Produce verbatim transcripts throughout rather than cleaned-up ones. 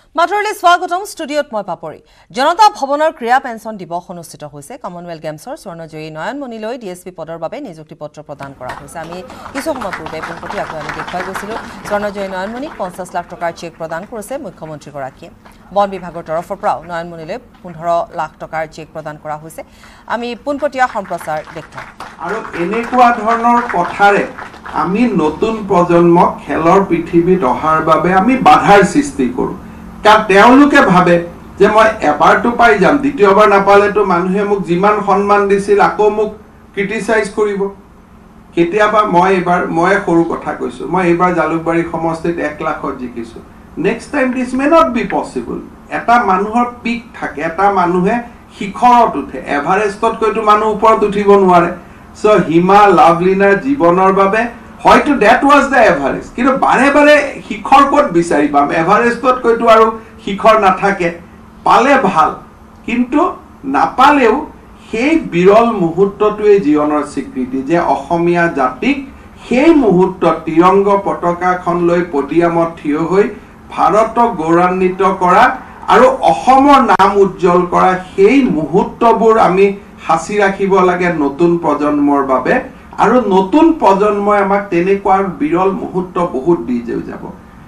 মাতৰলৈ স্বাগতম ষ্টুডিঅত মই পাপৰি জনতা ভৱনৰ ক্ৰিয়া পেঞ্চন দিৱস অনুষ্ঠিত হৈছে কমনৱেলথ গেমছৰ স্বৰ্ণজয়ী নয়নমণিলৈ ডিএছপি পদৰ বাবে নিযুক্তি পত্ৰ প্ৰদান কৰা হৈছে আমি কিছু সময় পূৰ্বে পোনপটীয়াকৈ আমি দেখুৱাই গৈছিলোঁ স্বৰ্ণজয়ী নয়নমণিক পঞ্চাছ লাখ টকাৰ চেক প্ৰদান কৰিছে মুখ্যমন্ত্ৰীগৰাকীয়ে বন বিভাগৰ তৰফৰ পৰাও নয়নমণিলৈ পোন্ধৰ লাখ টকাৰ চেক প্ৰদান কৰা হৈছে আমি পোনপটীয়া সম্প্ৰচাৰ দেখুৱাম আৰু এনেকুৱা ধৰণৰ কথাৰে আমি নতুন প্ৰজন্মক খেলৰ পৃথিৱীত অহাৰ বাবে আমি বাধাৰ সৃষ্টি কৰোঁ কাৰণ তেওঁলোকে ভাবে যে মই এবাৰটো পাই যাম দ্বিতীয়বাৰ নাপালেতো মানুহে মোক যিমান সন্মান দিছিল আকৌ মোক ক্ৰিটিসাইজ কৰিব কেতিয়াবা মই এবাৰ মই সৰু কথা কৈছো মই এবাৰ জালুকবাৰী সমষ্টিত এক লাখত জিকিছো next time this may not be possible এটা মানুহৰ পিক থাকে এটা মানুহে শিখৰত উঠে এভাৰেষ্টত কৈতো মানুহ ওপৰত উঠিব নোৱাৰে সো হিমা লাভলিনাৰ জীৱনৰ বাবে হয়তো দ্যাট ওয়াজ দ্য এভারেস্ট কিন্তু বাৰে বাৰে শিখৰ ক'ত বিচাৰি পাম এভাৰেষ্টত কৈতো আৰু শিখৰ নাথাকে পালে ভাল কিন্তু নাপালেও সেই বিৰল মুহূৰ্তটোৱে জীৱনৰ স্বীকৃতি যে অসমীয়া জাতিক সেই মুহূৰ্তত তিৰংগ পতাকাখন লৈ পডিয়ামত থিয় হৈ ভাৰতক গৌৰৱান্বিত কৰা আৰু অসমৰ নাম উজ্জ্বল কৰা সেই মুহূৰ্তবোৰ আমি হাসি ৰাখিব লাগে নতুন প্ৰজন্মৰ বাবে আৰু নতুন প্ৰজন্মই আমাক তেনেকুৱা বিৰল মুহূৰ্ত বহুত দি যাব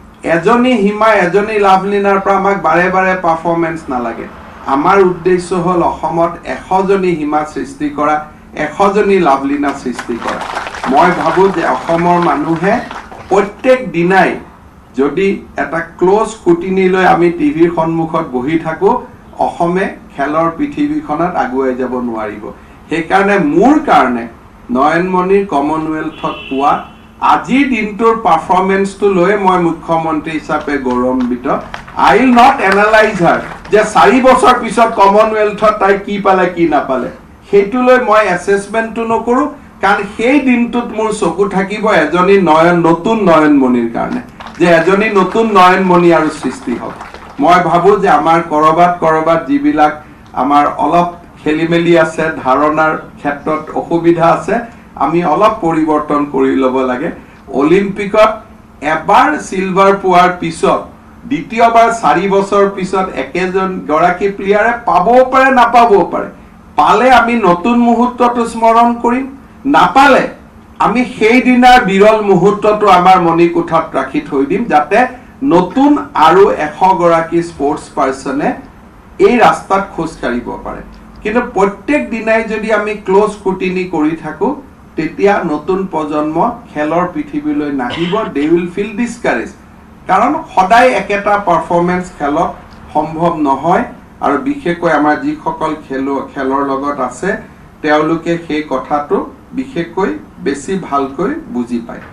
এজনী হিমা এজনী লাভলিনাৰ পৰা আমাক বাৰে বাৰে পাৰফৰমেন্স নালাগে আমাৰ উদ্দেশ্য হল অসমত এশ জনী হিমা সৃষ্টি কৰা এশ জনী লাভলিনা সৃষ্টি কৰা মই ভাবো যে অসমৰ মানুহে প্ৰত্যেক দিনাই যদি এটা ক্লোজ স্কুটিনি লৈ আমি টিভিৰ সন্মুখত বহি থাকো অসমে খেলৰ পৃথিৱীখনত আগুৱাই যাব নোৱাৰিব সেই কাৰণে মোৰ কাৰণে নয়নমণিৰ কমনৱেলথত পোৱা আজিৰ দিনটোৰ পাৰফৰমেন্সটো লৈ মই মুখ্যমন্ত্ৰী হিচাপে গৌৰৱান্বিত I will not analyse her যে চাৰি বছৰ পিছত কমনৱেলথত তাই কি পালে কি নাপালে সেইটো লৈ মই এসেসমেন্টটো নকৰো কাৰণ সেই দিনটোত মোৰ চকু থাকিব এজনী নয়ন নতুন নয়নমণিৰ কাৰণে যে এজনী নতুন নয়নমণি আৰু সৃষ্টি হ'ব মই ভাবো যে আমাৰ কৰবাত কৰবাত যিবিলাক আমাৰ অলপ খেলিমেলি আছে ধাৰণাৰ ক্ষেত্ৰত অসুবিধা আছে আমি অলপ পৰিৱৰ্তন কৰি ল'ব লাগে অলিম্পিকত এবাৰ সিলভাৰ পোৱাৰ পিছত দ্বিতীয়বাৰ চাৰি বছৰ পিছত একেজন গৰাকী প্লেয়াৰে পাবও পাৰে নাপাবও পাৰে পালে আমি নতুন মুহূৰ্তটো স্মৰণ কৰিম নাপালে আমি সেই দিনাৰ বিৰল মুহূৰ্তটো আমাৰ মণিকোঠাত ৰাখি থৈ দিম যাতে নতুন আৰু এশ গৰাকী স্পৰ্টছ পাৰ্সনে এই ৰাস্তাত খোজ কাঢ়িব পাৰে কিন্তু প্ৰত্যেক দিনাই যদি আমি ক্লোজ স্কুটিনি কৰি থাকো তেতিয়া নতুন প্ৰজন্ম খেলৰ পৃথিৱীলৈ নাহিব দে উইল ফিল ডিসকাৰেজ কাৰণ সদায় একেটা পাৰফৰমেন্স খেলত সম্ভৱ নহয় আৰু বিশেষকৈ আমাৰ যিসকল খেলো খেলৰ লগত আছে তেওঁলোকে সেই কথাটো বিশেষকৈ বেছি ভালকৈ বুজি পায়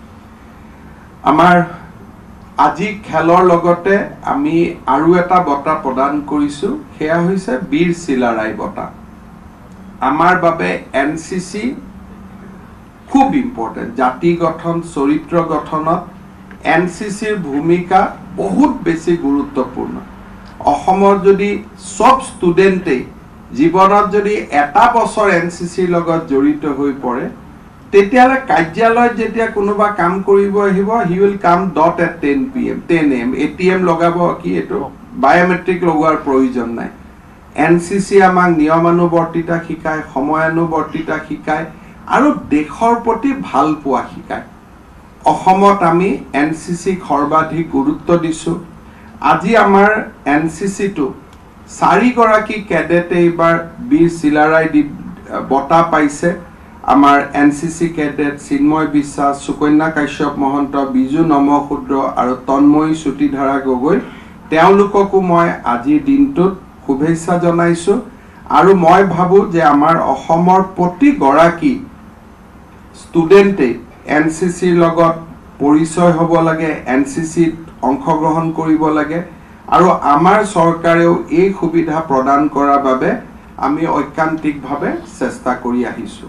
আমাৰ আজি খেলৰ লগতে আমি আৰু এটা বঁটা প্ৰদান কৰিছো সেয়া হৈছে বীৰ চিলাৰাই বঁটা আমাৰ বাবে এনসিসি খুব ইম্পৰ্টেন্ট জাতি গঠন চৰিত্ৰ গঠনত এনসিসিৰ ভূমিকা বহুত বেছি গুৰুত্বপূৰ্ণ অসমৰ যদি সব ষ্টুডেন্টে জীৱনত যদি এটা বছৰ এনসিসিৰ লগত জড়িত হৈ পৰে তেতিয়ালে কাৰ্যালয়ত যেতিয়া কোনোবা কাম কৰিব আহিব he will come dot at ten P M ten M ATM লগাব কি এটো বায়োমেট্ৰিক লগোৱাৰ প্ৰয়োজন নাই এনসিসি আমাক নিয়মানুবৰ্তিতা শিকায় সময়ানুবৰ্তিতা শিকায় আৰু দেশৰ প্ৰতি ভাল পোৱা শিকায় অসমত আমি এনসিসি সৰ্বাধিক গুৰুত্ব দিছো আজি আমাৰ এনসিসি টো চাৰি গৰাকী কেডেটে এবাৰ বীৰ চিলাৰাই বঁটা পাইছে আমাৰ এনসিসি কেডেট চিন্ময় বিশ্বাস সুকন্যা কাশ্যপ মহন্ত বিজু নমশূদ্ৰ আৰু তন্ময় সুতিধাৰা গগৈ তেওঁলোককো মই আজিৰ দিনটোত শুভেচ্ছা জনাইছো আৰু মই ভাবো যে আমাৰ অসমৰ প্ৰতি গৰাকী ষ্টুডেন্টে এনসিসিৰ লগত পৰিচয় হ'ব লাগে এনসিসিত অংশগ্ৰহণ কৰিব লাগে আৰু আমাৰ চৰকাৰেও এই সুবিধা প্ৰদান কৰাৰ বাবে আমি ঐকান্তিকভাৱে চেষ্টা কৰি আহিছো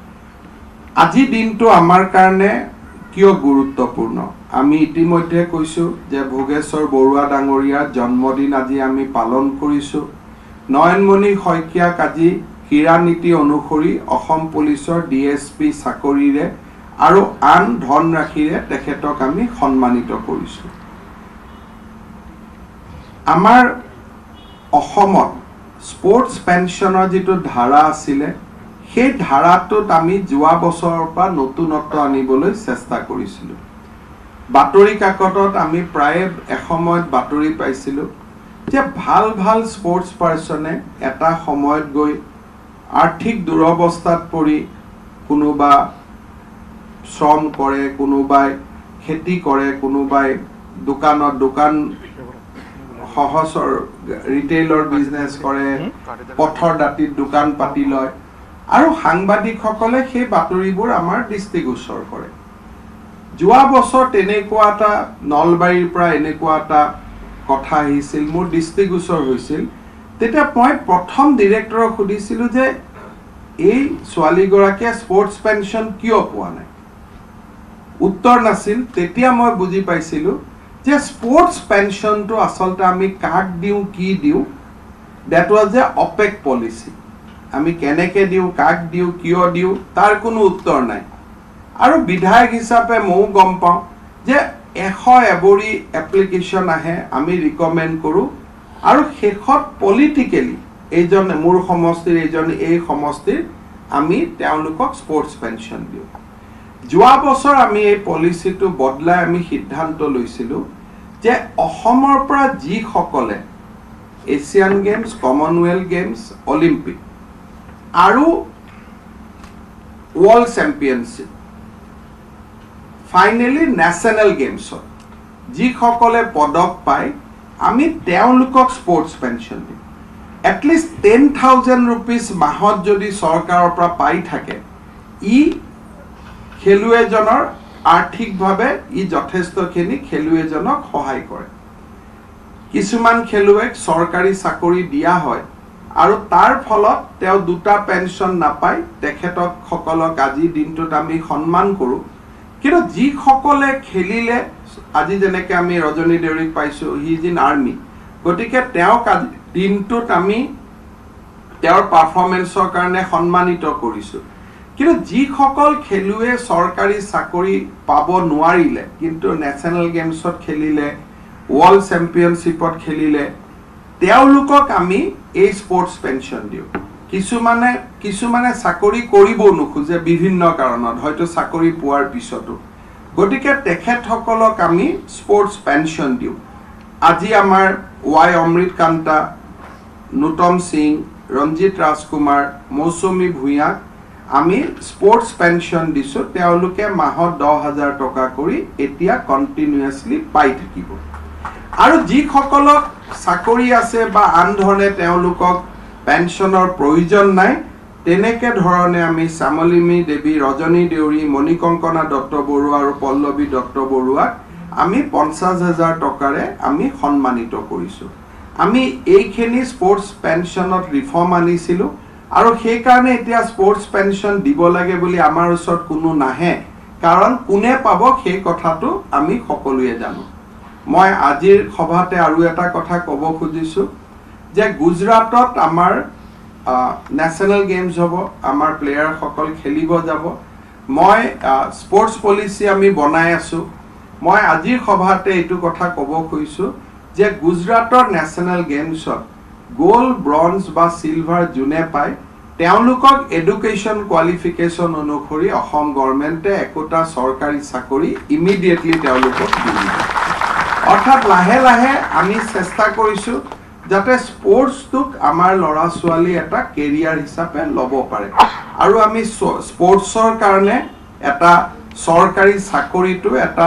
আজি দিনটো আমাৰ কাৰণে কিয় গুৰুত্বপূৰ্ণ আমি ইতিমধ্যে কৈছো যে ভোগেশ্বৰ বৰুৱা ডাঙৰীয়াৰ জন্মদিন আজি আমি পালন কৰিছো নয়নমণি শইকীয়াক আজি ক্ৰীড়া নীতি অনুসৰি অসম পুলিচৰ ডিএছপি চাকৰিৰে আৰু আন ধন ৰাখিৰে তেখেতক আমি সন্মানিত কৰিছো আমাৰ অসমত স্পোর্টস পেনশনৰ যেটো ধাৰা আছিল সেই ধাৰাটোত আমি যোৱা বছৰৰ পৰা নতুনত্ব আনিবলৈ চেষ্টা কৰিছিলো বাতৰি কাকতত আমি প্ৰায় এসময়ত বাতৰি পাইছিলো যে ভাল ভাল স্পোর্টস পাৰ্সনে এটা সময়ত গৈ আৰ্থিক দুৰৱস্থাত পৰি কোনোবা শ্ৰম কৰে কোনোবাই খেতি কৰে কোনোবাই দোকানত দোকান সহজৰ ৰিটেইলৰ বিজনেস কৰে পথৰ দাঁতিত দোকান পাতি লয় আৰু সাংবাদিকসকলে সেই বাতৰিবোৰ আমাৰ দৃষ্টিগোচৰ কৰে যোৱা বছৰ তেনেকুৱা এটা নলবাৰীৰ পৰা এনেকুৱা এটা কথা আহিছিল মোৰ দৃষ্টিগোচৰ হৈছিল তেতিয়া মই প্ৰথম ডিৰেক্টৰক সুধিছিলো যে এই ছোৱালীগৰাকীয়ে স্পোর্টস পেনশন কিয় পোৱা নাই উত্তৰ নাছিল তেতিয়া মই বুজি পাইছিলো যে স্পোর্টস পেনশনটো আসলতে আমি কাক দিও কি দিও that was a OPEC policy আমি কেনেকে দিও কাক দিও কিয় দিও তাৰ কোনো উত্তৰ নাই আৰু বিধায়ক হিচাপে মও গম পাও যে এশ এবৰি এপ্লিকেশন আহে আমি ৰিকমেন্ড কৰো আৰু শেষত পলিটিক্যালি এইজন মোৰ সমষ্টিৰ এইজন এই সমষ্টিৰ আমি তেওঁলোকক স্পোর্টস পেনশন দিও যোৱা বছৰ আমি এই পলিচিটো বদলাই আমি সিদ্ধান্ত লৈছিলো যে অসমৰ পৰা যি সকলে Asian games Commonwealth games Olympic আৰু ওয়ার্ল্ড চ্যাম্পিয়নশিপ ফাইনালি ন্যাশনাল গেমছত যি সকলে পদক পায় আমি তেওঁলোকক স্পোর্টস পেনশন দিম এটলিস্ট টেন থাউজেন্ড রুপিস মাহত যদি চৰকাৰৰ পৰা পাই থাকে ই খেলুৱৈজনৰ আৰ্থিকভাৱে ই যথেষ্টখিনি খেলুৱৈজনক সহায় কৰে কিছুমান খেলুৱৈক চৰকাৰী চাকৰি দিয়া হয় আৰু তাৰ ফলত তেওঁ দুটা পেনশন নাপায় তেখেতক সকলক আজি দিনটোত আমি সন্মান কৰো কিন্তু যি সকলে খেলিলে আজি যেনেকৈ আমি ৰজনী দেউৰীক পাইছো হি ইজ ইন আৰ্মি গতিকে তেওঁক দিনটোত আমি তেওঁৰ পাৰফৰমেন্সৰ কাৰণে সন্মানিত কৰিছো কিন্তু যি সকল খেলুৱে চৰকাৰী চাকৰি পাব নোৱাৰিলে কিন্তু ন্যাশনাল গেমছত খেলিলে ওয়ার্ল্ড চ্যাম্পিয়নশিপত খেলিলে তেওঁলোকক আমি এই স্পোর্টস পেনশন দিও কিছুমানে কিছুমানে চাকৰি কৰিব নোখোজে বিভিন্ন কাৰণত হয়তো চাকৰি পোৱাৰ পিছতো গতিকে তেখেতসকলক আমি স্পোর্টস পেনশন দিও আজি আমাৰ ওয়াই অমৃত কান্তা নুতম সিং ৰঞ্জিত ৰাজকুমাৰ মৌসুমী ভূঞা আমি স্পোর্টস পেনশন দিছো তেওঁলোকে মাহত দহ হাজাৰ টকা কৰি এতিয়া কন্টিনিউয়াসলি পাই থাকিব আৰু যি সকলক চাকৰি আছে বা আন ধৰণে তেওঁলোকক পেনশনৰ প্ৰয়োজন নাই তেনেকে ধৰণে আমি সামলিমি দেৱী ৰজনী দেউৰী মণিকংকনা দত্ত বৰুৱা আৰু পল্লৱী দত্ত বৰুৱাক আমি পঞ্চাছ হাজাৰ টকাৰে আমি সন্মানিত কৰিছো আমি এইখিনি স্পোর্টস পেনশনত ৰিফৰ্ম আনিছিলো আৰু সেই কাৰণে এতিয়া স্পোর্টস পেনশন দিব লাগে বুলি আমাৰ ওচৰত কোনো নাহে কাৰণ কোনে পাব সেই কথাটো আমি সকলোৱে জানো মই আজিৰ সভাতে আৰু এটা কথা ক'ব খুজিছো যে গুজৰাটত আমাৰ ন্যাশনাল গেমছ হ'ব আমাৰ প্লেয়াৰ সকল খেলিব যাব মই স্পোর্টস পলিসি আমি বনাই আছো মই আজিৰ সভাতে এটো কথা ক'ব খুজিছো যে গুজৰাটৰ ন্যাশনাল গেমছত গোল্ড ব্ৰঞ্জ বা সিলভাৰ জুনে পায় তেওঁলোকক এডুকেশন কোৱালিফিকেশন অনুসৰি অসম গভৰ্ণমেণ্টে একোটা চৰকাৰী চাকৰি ইমিডিয়েটলি তেওঁলোকক দিব অৰ্থাৎ লাহে লাহে আমি চেষ্টা কৰিছো যাতে স্পোর্টসটোক আমাৰ লৰা ছোৱালী এটা কেৰিয়াৰ হিচাপে ল'ব পাৰে আৰু আমি স্পোর্টসৰ কাৰণে এটা চৰকাৰী চাকৰিটো এটা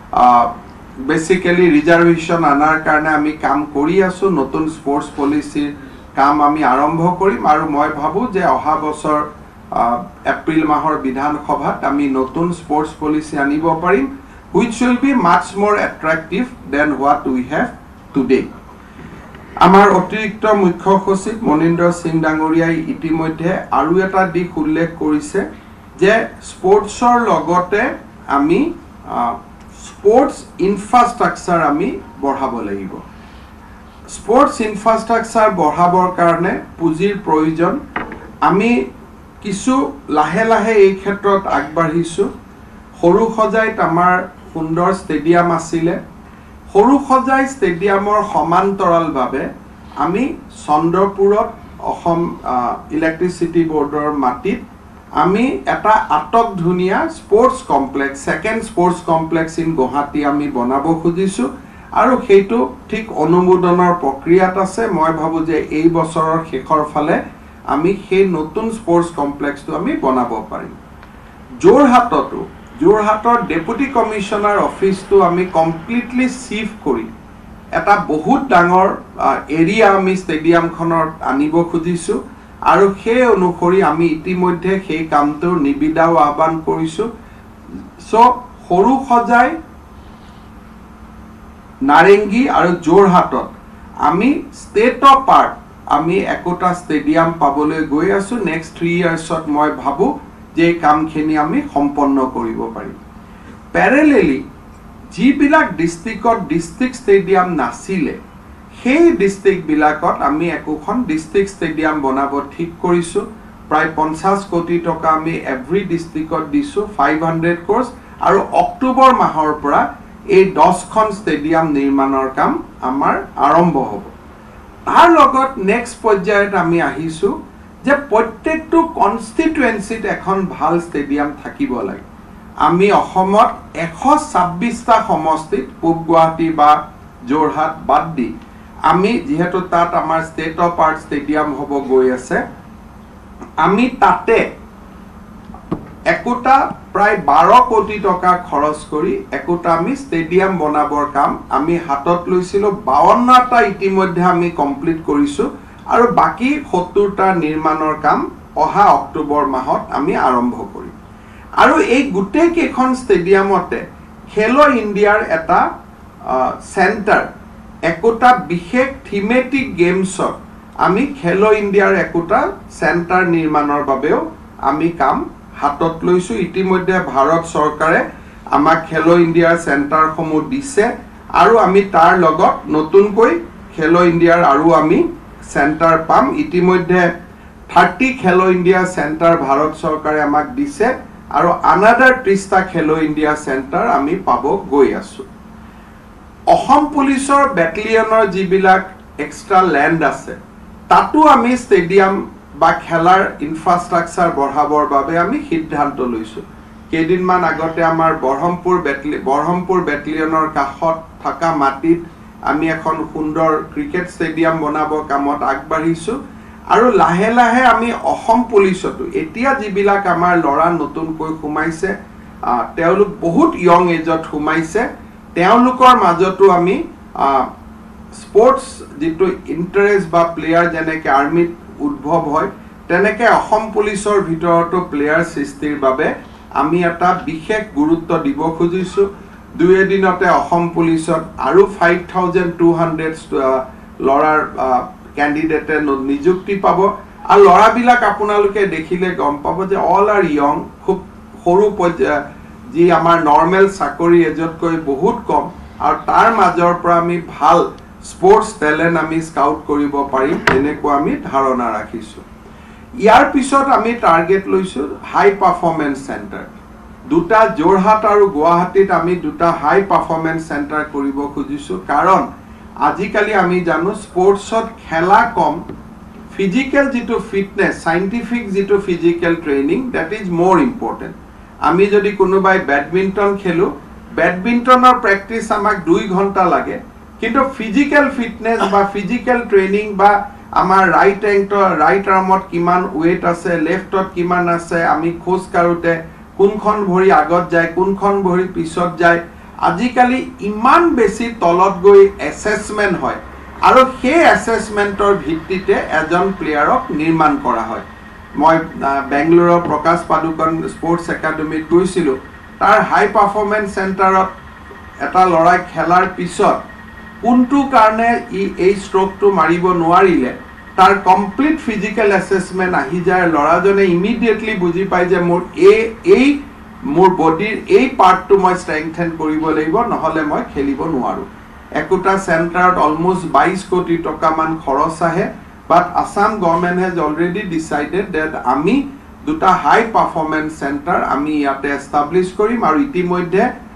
বেসিক্যালি ৰিজাৰ্ভেশন আনাৰ কাৰণে আমি কাম কৰি আছো নতুন স্পোর্টস পলিচিৰ কাম আমি আৰম্ভ কৰিম আৰু মই ভাবো যে অহা বছৰ এপ্ৰিল মাহৰ বিধানসভাত আমি নতুন স্পোর্টস পলিচি আনিব পাৰিম which will be much more attractive than what we have today আমাৰ অতিৰিক্ত মুখ্য সচিব মনিন্দৰ সিং ডাঙৰীয়াই ইতিমধ্যে আৰু এটা দিশ উল্লেখ কৰিছে যে স্পোর্টসৰ লগতে আমি স্পোর্টস ইনফ্ৰাষ্ট্ৰাকচাৰ আমি বঢ়াব লাগিব স্পোর্টস ইনফ্ৰাষ্ট্ৰাকচাৰ বঢ়াবৰ কাৰণে পুঁজিৰ প্ৰয়োজন আমি কিছু লাহে লাহে এই ক্ষেত্ৰত আগবাঢ়িছো সৰু সজাইত আমাৰ সুন্দৰ ষ্টেডিয়াম আছিলে সৰুসজাই ষ্টেডিয়ামৰ সমান্তৰালভাৱে আমি চন্দ্ৰপুৰত অসম ইলেক্ট্ৰিচিটি বোৰ্ডৰ মাটিত আমি এটা আটক ধুনীয়া sports complex second sports complex in Guwahati আমি বনাব খুজিছো আৰু সেইটো ঠিক অনুমোদনৰ প্ৰক্ৰিয়াত আছে মই ভাবো যে এই বছৰৰ শেষৰ ফালে আমি সেই নতুন স্পৰ্টছ কমপ্লেক্সটো আমি বনাব পাৰিম যোৰহাটতো যোৰহাটৰ ডেপুটি কমিশনাৰ অফিসটো আমি কমপ্লিটলি সিফ কৰি এটা বহুত ডাঙৰ এৰিয়া আমি ষ্টেডিয়ামখনৰ আনিব খুজিছো আৰু সেই অনুসৰি আমি ইতিমধ্যে সেই কামটো নিবিদাও আহ্বান কৰিছো সো সৰু সজাই নাৰেংগী আৰু যোৰহাটত আমি ষ্টেট অফ আৰ্ট আমি একোটা ষ্টেডিয়াম পাবলৈ গৈ আছো নেক্সট থ্ৰী ইয়াৰ্ছত মই ভাবো যে কামখিনি আমি সম্পন্ন কৰিব পাৰিম প্যাৰেলেলি যিবিলাক ডিস্ট্ৰিক্টত ডিস্ট্ৰিক্ট ষ্টেডিয়াম নাছিলে সেই ডিস্ট্ৰিক্ট বিলাকত আমি একোখন ডিস্ট্ৰিক্ট ষ্টেডিয়াম বনাব ঠিক কৰিছো প্ৰায় পঞ্চাছ কোটি টকা আমি এভৰি ডিস্ট্ৰিক্টত দিছো ফাইভ হাণ্ড্ৰেড ক্ৰ'ৰ্ছ আৰু অক্টোবৰ মাহৰ পৰা এই দহখন ষ্টেডিয়াম নিৰ্মাণৰ কাম আমাৰ আৰম্ভ হ'ব তাৰ লগত নেক্সট পৰ্যায়ত আমি আহিছো যে প্ৰত্যেকটো কনষ্টিটুৱেন্সিত এখন ভাল ষ্টেডিয়াম থাকিব লাগে আমি অসমত এশ ছাব্বিছটা সমষ্টিত পূব গুৱাহাটী বা যোৰহাট বাদ দি আমি যেহেতু তাত আমাৰ ষ্টেট অফ আৰ্ট ষ্টেডিয়াম হ'ব গৈ আছে আমি তাতে একোটা প্ৰায় বাৰ কোটি টকা খৰচ কৰি একোটা আমি ষ্টেডিয়াম বনাবৰ কাম আমি হাতত লৈছিলো বাৱন্নটা ইতিমধ্যে আমি কমপ্লিট কৰিছো আৰু বাকি সত্তৰটা নিৰ্মাণৰ কাম অহা অক্টোবৰ মাহত আমি আৰম্ভ কৰিম আৰু এই গোটেই কেইখন ষ্টেডিয়ামতে খেলো ইণ্ডিয়াৰ এটা সেন্টাৰ একোটা বিশেষ থিমেটিক গেমছত আমি খেলো ইণ্ডিয়াৰ একোটা সেন্টাৰ নিৰ্মাণৰ বাবেও আমি কাম হাতত লৈছো ইতিমধ্যে ভাৰত চৰকাৰে আমাক খেলো ইণ্ডিয়াৰ সেন্টাৰসমূহ দিছে আৰু আমি তাৰ লগত নতুনকৈ খেলো ইণ্ডিয়াৰ আৰু আমি সেন্টাৰ পাম ইতিমধ্যে থাৰ্টি খেলো ইণ্ডিয়া সেন্টাৰ ভাৰত চৰকাৰে আমাক দিছে আৰু আনাদাৰ ত্ৰিশটা খেলো ইণ্ডিয়া সেন্টাৰ আমি পাব গৈ আছো অসম পুলিচৰ বেটেলিয়নৰ যিবিলাক এক্সট্ৰা ল্যান্ড আছে তাতো আমি ষ্টেডিয়াম বা খেলাৰ ইনফ্ৰাষ্ট্ৰাকচাৰ বঢ়াবৰ বাবে আমি সিদ্ধান্ত লৈছো কেইদিনমান আগতে আমাৰ বৰহমপুৰ বেটেলি বৰহমপুৰ বেটেলিয়নৰ কাষত থকা মাটিত আমি এখন সুন্দৰ ক্ৰিকেট ষ্টেডিয়াম বনাবৰ কামত আগবাঢ়িছো আৰু লাহে লাহে আমি অসম পুলিচতো এতিয়া যিবিলাক আমাৰ লৰা নতুনকৈ সোমাইছে তেওঁলোক বহুত ইয়ং এজত সোমাইছে তেওঁলোকৰ মাজতো আমি স্পৰ্টছ যেটো ইন্টাৰেষ্ট বা প্লেয়াৰ যেনেকৈ আৰ্মিত উদ্ভৱ হয় তেনেকৈ অসম পুলিচৰ ভিতৰতো প্লেয়াৰ সৃষ্টিৰ বাবে আমি এটা বিশেষ গুৰুত্ব দিব খুজিছো দুই এদিনতে অসম পুলিচত আৰু ফাইভ থাউজেণ্ড টু হাণ্ড্ৰেড লৰাৰ ক্যান্ডিডেটে নিযুক্তি পাব আৰু লৰাবিলাক আপোনালোকে দেখিলে গম পাব যে অল আৰ ইয়ং খুব সৰু যি আমাৰ নৰ্মেল চাকৰি এজতকৈ বহুত কম আৰু তাৰ মাজৰ পৰা আমি ভাল স্পৰ্টছ টেলেন্ট আমি স্কাউট কৰিব পাৰিম এনেকুৱা আমি ধাৰণা ৰাখিছো ইয়াৰ পিছত আমি টাৰ্গেট লৈছো হাই পাৰফৰ্মেন্স সেন্টাৰ দুটা যোৰহাট আৰু গুৱাহাটীত আমি দুটা হাই পাৰফৰ্মেন্স সেন্টাৰ কৰিব খুজিছো কাৰণ আজিকালি আমি জানো স্পৰ্টছত খেলা কম ফিজিক্যাল যেটো ফিটনেস সাইন্টিফিক যেটো physical training that is more important আমি যদি কোনোবাই ব্যাডমিন্টন খেলো ব্যাডমিন্টনৰ প্ৰ্যাকটিস আমাক দুই ঘণ্টা লাগে কিন্তু ফিজিক্যাল ফিটনেস বা ফিজিক্যাল ট্ৰেইনিং বা আমাৰ ৰাইট এংকল ৰাইট আৰ্মত কিমান ওয়েট আছে লেফটত কিমান আছে আমি খোজ কাৰোতে কোনখন ভৰি আগত যায় কোনখন ভৰি পিছত যায় আজিকালি ইমান বেছি তলত গৈ এসেসমেন্ট হয় আৰু সেই এসেসমেন্টৰ ভিত্তিতে এজন প্লেয়াৰক নিৰ্মাণ কৰা হয় মই বেংগলোৰৰ প্ৰকাশ পাদুকন স্পৰ্টছ একাডেমীত গৈছিলো তাৰ হাই পাৰফৰ্মেন্স সেন্টাৰত এটা লৰাই খেলাৰ পিছত কোনটো কাৰণে এই ষ্ট্ৰোকটো মাৰিব নোৱাৰিলে তাৰ কমপ্লিট ফিজিক্যাল এসেসমেন্ট আহি যায় লৰাজনে ইমিডিয়েটলি বুজি পায় যে মোৰ এই এই মোৰ বডিৰ এই পাৰ্টটো মই ষ্ট্ৰেংথেন কৰিব লাগিব নহলে মই খেলিব নোৱাৰো একোটা সেন্টাৰত অলমোস্ট বাইশ কোটি টকা মান খৰচ আহে but Assam government has already decided that আমি দুটা হাই পাৰফৰ্মেন্স সেন্টাৰ আমি ইয়াতে এস্টাব্লিশ কৰিম আৰু ইতিমধ্যে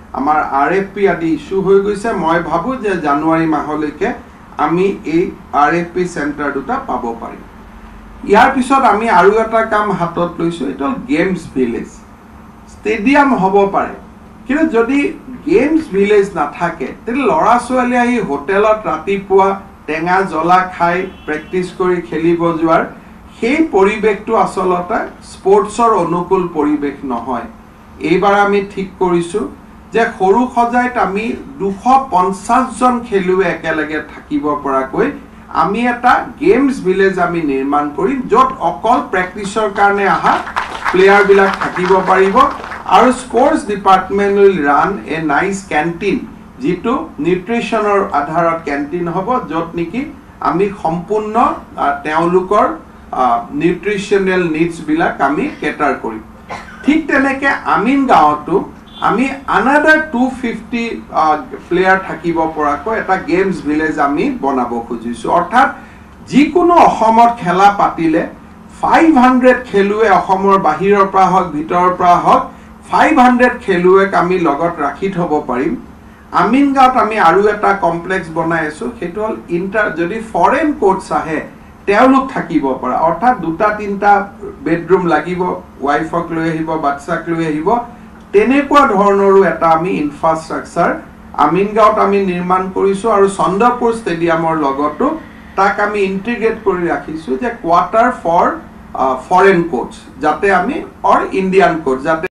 আমাৰ আৰ এফ পি আদি ইস্যু হৈ গৈছে মই ভাবো যে জানুৱাৰী মাহলৈকে আমি এই আৰ এফ পি চেণ্টাৰ দুটা পাব পাৰিম ইয়াৰ পিছত আমি আৰু এটা কাম হাতত লৈছো এটা গেমছ ভিলেজ ষ্টেডিয়াম হ'ব পাৰে কিন্তু যদি গেমছ ভিলেজ নাথাকে তেতিয়াহ'লে ল'ৰা ছোৱালী আহি হোটেলত ৰাতিপুৱা টেঙা জ্বলা খাই প্ৰেক্টিছ কৰি খেলিব যোৱাৰ সেই পৰিৱেশটো আচলতে স্পৰ্টছৰ অনুকূল পৰিৱেশ নহয় এইবাৰ আমি ঠিক কৰিছো যে সৰু সজাইত আমি দুশ পঞ্চাছ জন খেলুৱৈ একেলগে থাকিব পৰাকৈ আমি এটা গেমছ ভিলেজ আমি নিৰ্মাণ কৰিম য'ত অকল প্ৰেক্টিছৰ কাৰণে আহা প্লেয়াৰ বিলাক থাকিব পাৰিব আৰু sports department will run a nice canteen যিটো নিউট্ৰিশ্যনৰ আধাৰত কেণ্টিন হ'ব য'ত নেকি আমি সম্পূৰ্ণ তেওঁলোকৰ নিউট্ৰিশ্যনেল নিডছ বিলাক আমি কেটাৰ কৰিম ঠিক তেনেকে আমিন গাঁৱতো আমি আনাদাৰ টু ফিফটি প্লেয়াৰ থাকিব পৰাকৈ এটা গেমছ ভিলেজ আমি বনাব খুজিছো অৰ্থাৎ যিকোনো অসমত খেলা পাতিলে ফাইভ হাণ্ড্ৰেড খেলুৱৈ অসমৰ বাহিৰৰ পৰা হওক ভিতৰৰ পৰা হওক ফাইভ হাণ্ড্ৰেড খেলুৱৈক আমি লগত ৰাখি থ'ব পাৰিম আমিন গাঁৱত আমি আৰু এটা কমপ্লেক্স বনাই আছো সেইটো হ'ল ইণ্টাৰ যদি ফৰেন কোচ আহে তেওঁলোক থাকিব পৰা অৰ্থাৎ দুটা তিনিটা বেডৰুম লাগিব ৱাইফক লৈ আহিব বাচ্চাক লৈ আহিব তেনেকুৱা ধৰণৰো এটা আমি ইনফ্ৰাষ্ট্ৰাকচাৰ আমিন গাঁৱত আমি নিৰ্মাণ কৰিছো আৰু চন্দ্ৰপুৰ ষ্টেডিয়ামৰ লগতো তাক আমি ইণ্টিগ্ৰেট কৰি ৰাখিছো যে কোৱাৰ্টাৰ ফৰ ফৰেন কোচ যাতে আমি অৰ ইণ্ডিয়ান কোচ যাতে